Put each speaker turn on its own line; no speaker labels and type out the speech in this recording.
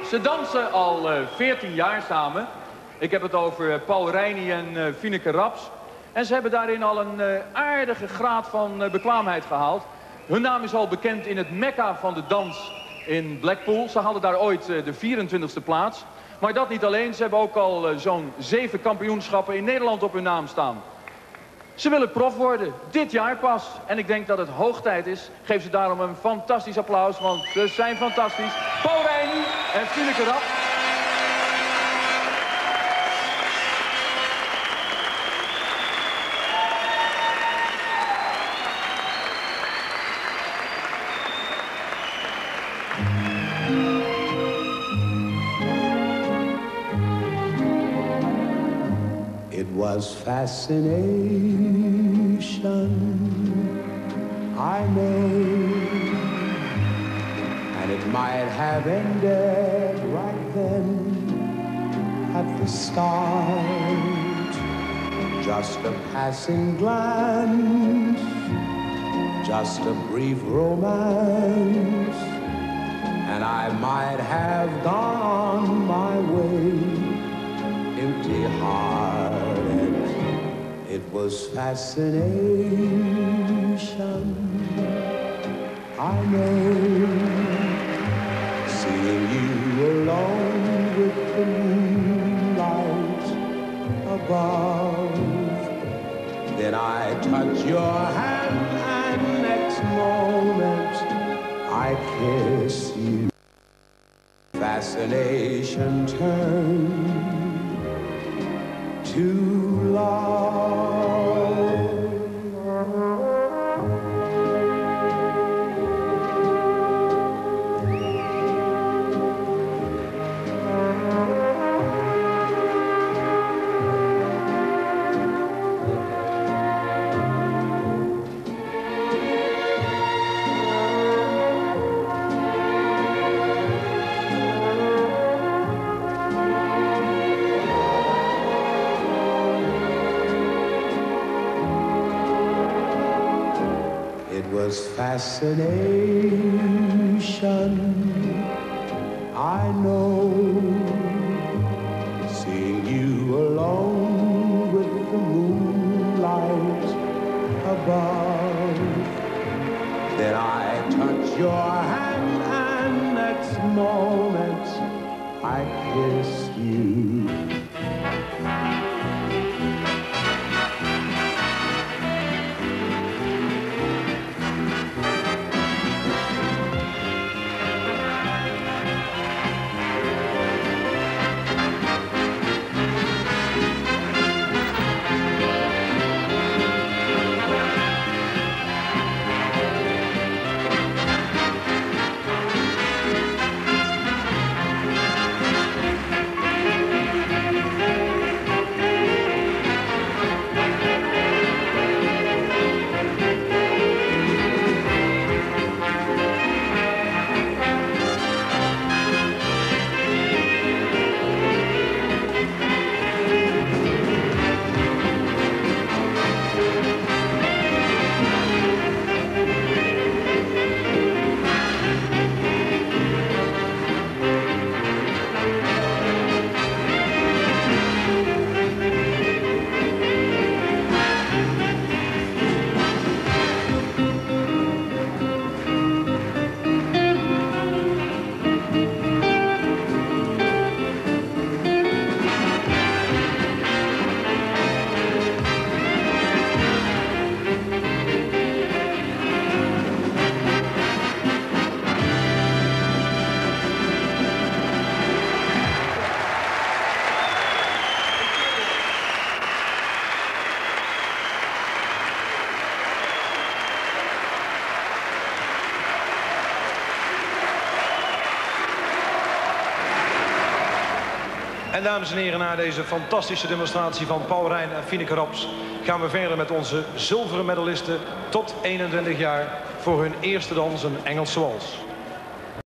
Ze dansen al 14 jaar samen. Ik heb het over Paul Reini en Fineke Raps. En ze hebben daarin al een aardige graad van bekwaamheid gehaald. Hun naam is al bekend in het mekka van de dans in Blackpool. Ze hadden daar ooit de 24e plaats. Maar dat niet alleen, ze hebben ook al zo'n 7 kampioenschappen in Nederland op hun naam staan. Ze willen prof worden, dit jaar pas. En ik denk dat het hoog tijd is. Geef ze daarom een fantastisch applaus, want ze zijn fantastisch. Paul Reini en Fineke Raps.
It was fascination, I know, and it might have ended right then at the start. Just a passing glance, just a brief romance, and I might have gone on my way, empty-hearted. It was fascination, I know, seeing you alone with the moonlight above. Then I touch your hand and next moment I kiss you. Fascination turned to love. Fascination, I know, seeing you alone with the moonlight above. Then I touch your hand and next moment I kiss you.
En dames en heren, na deze fantastische demonstratie van Paul Rein en Fineke Raps gaan we verder met onze zilveren medalisten tot 21 jaar voor hun eerste dans, een Engelse wals.